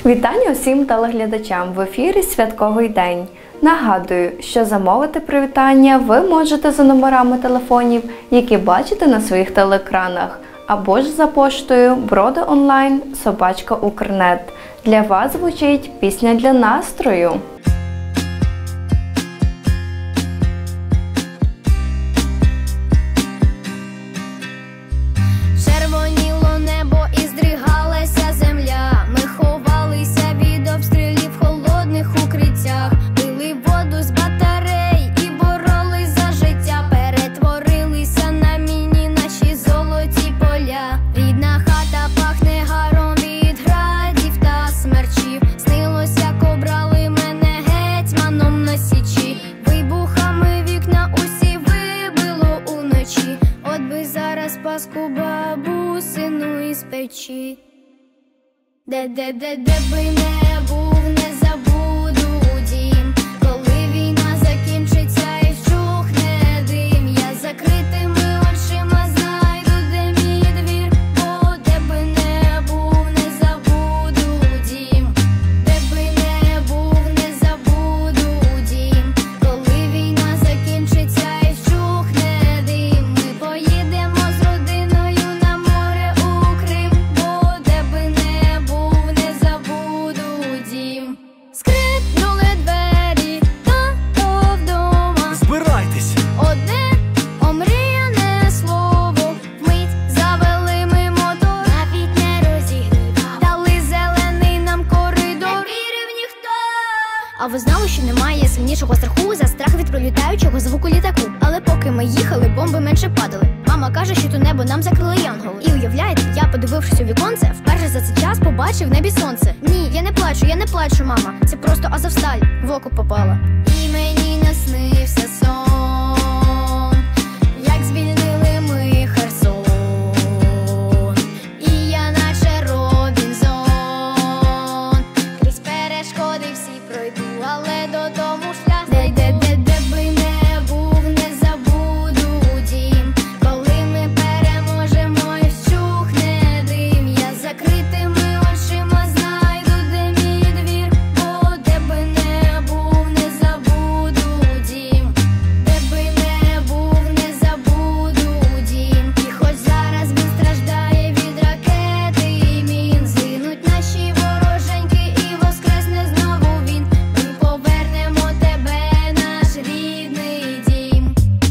Вітання усім телеглядачам! В ефірі «Святковий день». Нагадую, що замовити привітання ви можете за номерами телефонів, які бачите на своїх телеекранах, або ж за поштою brodeonline@укрнет. Для вас звучить пісня для настрою. Червоніло небо і здригалася земля. Ми ховалися від обстрілів в холодних укриттях. Пили воду з батарей і боролись за життя. Перетворилися на міні наші золоті поля. Рідна хата пахне гаром від градів та смерчів. Снилось, як обрали мене гетьманом на січі. Вибухами вікна усі вибило уночі. От би зараз паску бабусину із печі. Де би не був, не забуду дім. Коли війна закінчиться і вщухне дим, я закритими очима знайду, де мій двір. Бо де би не був, не забуду дім. Де би не був, не забуду дім. Коли війна закінчиться і вщухне дим, ми поїдемо з родиною на море у Крим. Бо де би не був, не забуду дім. Скрипнули двері, тато вдома. Збирайтесь! Одне омріяне слово, вмить завели ми мотор. Навіть не розігрівав, дали зелений нам коридор. Не вірив ніхто. А ви знали, що немає сильнішого страху за страх від пролітаючого звуку літаку? Але поки ми їхали, бомби менше падали. Мама каже, що то небо нам закрили янголи. І уявляєте, я, подивившись у віконце, вперше за цей час побачив в небі сонце. Ні, я не плачу, мама. Це просто Азовсталь в око попала. І мені наснився сон, як звільнили ми Херсон. І я наче Робінзон, крізь перешкоди всі пройду, але додому шлях знайду. Де би не був, не забуду дім. Коли ми переможемо і вщухне дим, я закритими очима знайду, де мій двір. Бо де би не був, не забуду дім. Де би не був, не забуду дім. І хоч зараз він страждає від ракети і мін, згинуть наші вороженьки і воскресне знову він. Ми повернемо тебе, наш рідний дім.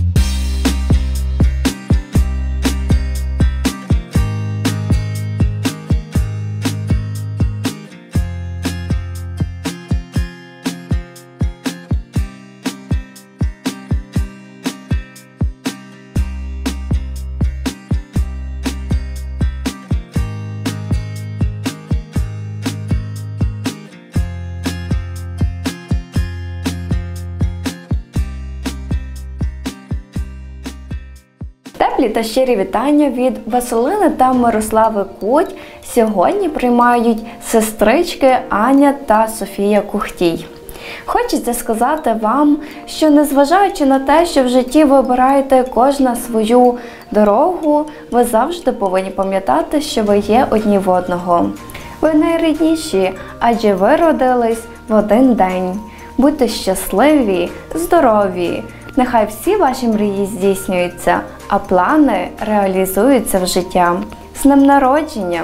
Теплі та щирі вітання від Василини та Мирослави Куть сьогодні приймають сестрички Аня та Софія Кухтій. Хочеться сказати вам, що незважаючи на те, що в житті ви обираєте кожна свою дорогу, ви завжди повинні пам'ятати, що ви є одні в одного. Ви найрідніші, адже ви родились в один день. Будьте щасливі, здорові! Нехай всі ваші мрії здійснюються, а плани реалізуються в життя. З днем народження!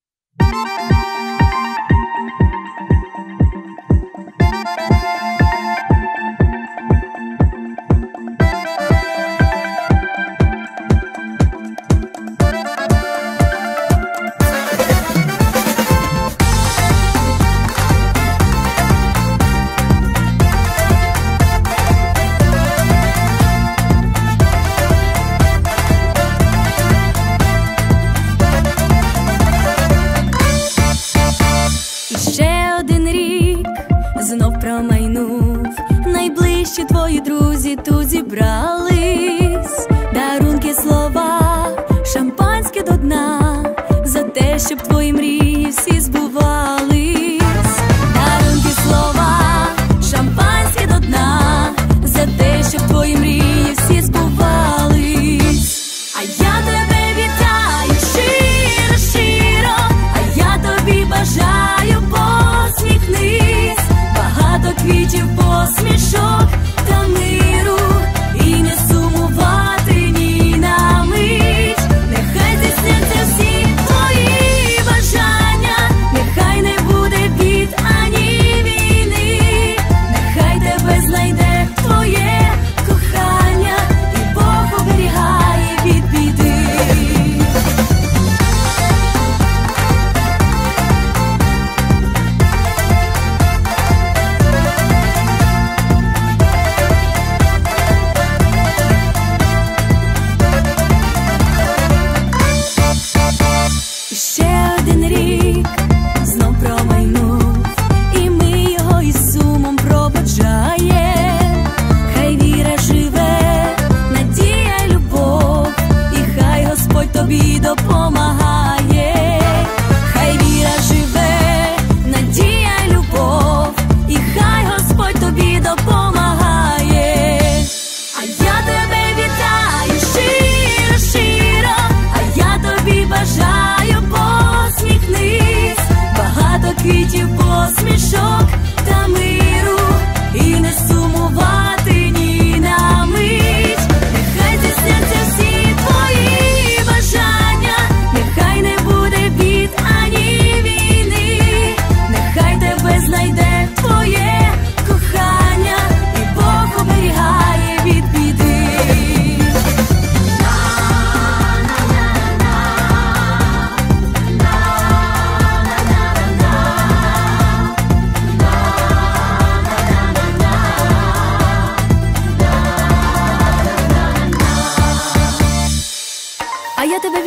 Найближчі твої друзі тут зібрались, дарунки, слова, шампанське до дна, за те, щоб твої мрії всі збувались. Дарунки, слова, шампанське до дна, за те, щоб твої мрії всі збувались. А я тебе вітаю щиро, щиро, а я тобі бажаю Боже.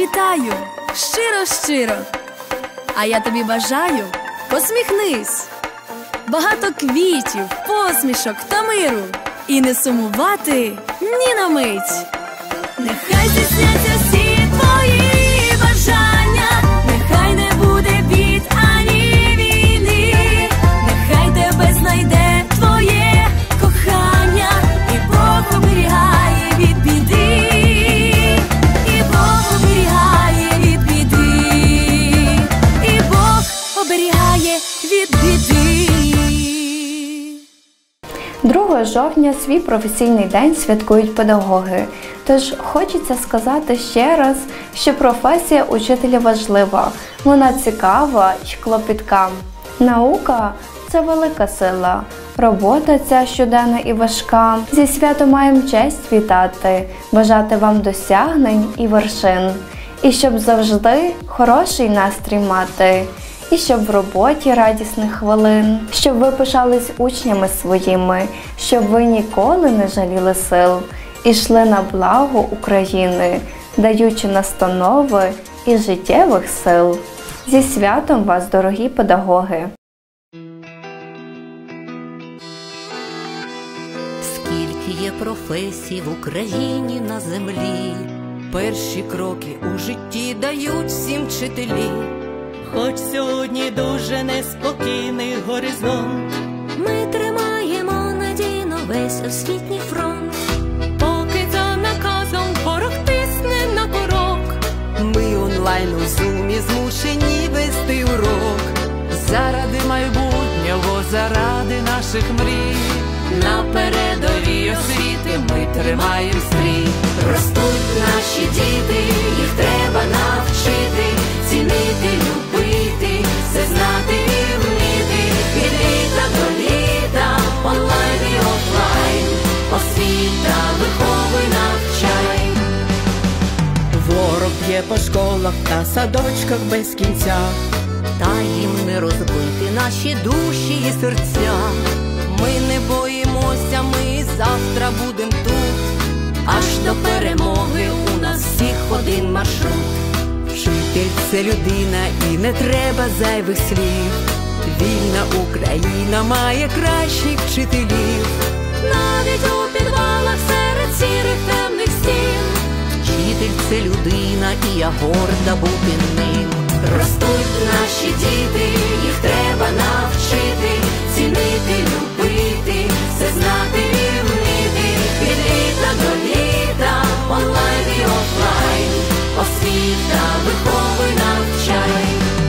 вітаю щиро-щиро. А я тобі бажаю, посміхнись. Багато квітів, посмішок та миру. І не сумувати ні на мить. Нехай здійсняться всі твої бажання, нехай не буде бід ані війни, нехай тебе знайде твоє кохання, і Бог оберігає від біди, і Бог оберігає від біди, і Бог оберігає від біди. 2 жовтня свій професійний день святкують педагоги. Тож хочеться сказати ще раз, що професія учителя важлива, вона цікава й клопітка. Наука – це велика сила, робота ця щоденна і важка. Зі святом маємо честь вітати, бажати вам досягнень і вершин. І щоб завжди хороший настрій мати. І щоб в роботі радісних хвилин, щоб ви пишались учнями своїми, щоб ви ніколи не жаліли сил, і йшли на благо України, даючи настанови і життєвих сил. Зі святом вас, дорогі педагоги! Скільки є професій в Україні на землі, перші кроки у житті дають всім вчителі. Хоч сьогодні дуже неспокійний горизонт, Ми тримаємо надійно весь освітній фронт. поки за наказом ворог тисне на порог. Ми онлайн у зумі змушені вести урок. Заради майбутнього, заради наших мрій, на передовій освіти ми тримаємо стрій. Ростуть наші діти, їх треба навчити, цінити, любити, все знати і вміти. Від літа до літа, онлайн і офлайн, освіта виховуй, навчай. Ворог б'є по школах та садочках без кінця, Та їм не розбити наші душі і серця. Ми не боїмося, ми завтра будем тут, аж до перемоги у нас всіх один маршрут. Вчитель – це людина і не треба зайвих слів. Вільна Україна має кращих вчителів. Навіть у підвалах серед сірих темних стін. Вчитель – це людина і я горда бути ним. Ростуть наші діти, їх треба навчити, цінити, любити, все знати і вміти. Від літа до літа, онлайн і офлайн, освіта виховуй, навчай.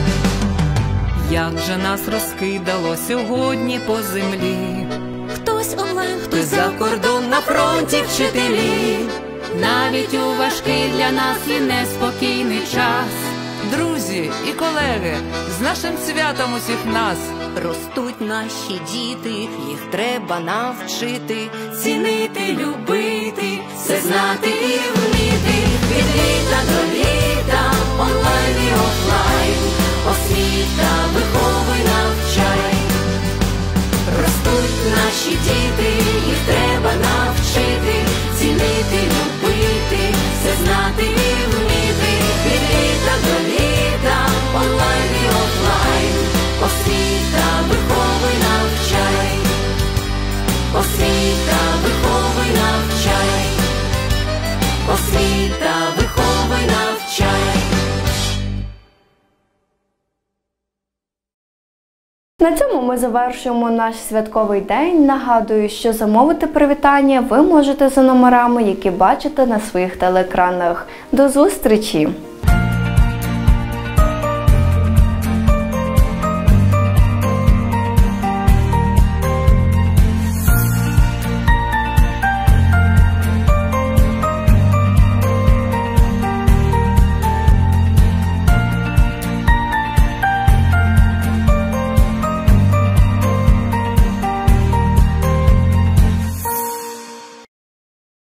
Як же нас розкидало сьогодні по землі, Хтось онлайн, хтось за кордон, на фронті вчителі. навіть у важкий для нас і неспокійний час. Друзі і колеги, з нашим святом усіх нас! Ростуть наші діти, їх треба навчити, цінити, любити, все знати і вміти. Від літа до літа, онлайн і офлайн, освіта виховуй, навчай. Ростуть наші діти, їх треба навчити, цінити, любити, все знати і вміти. Від літа до літа, онлайн і офлайн, освіта виховуй, навчай. Освіта виховуй, навчай. Освіта виховуй, навчай. На цьому ми завершуємо наш святковий день. Нагадую, що замовити привітання ви можете за номерами, які бачите на своїх телеекранах. До зустрічі!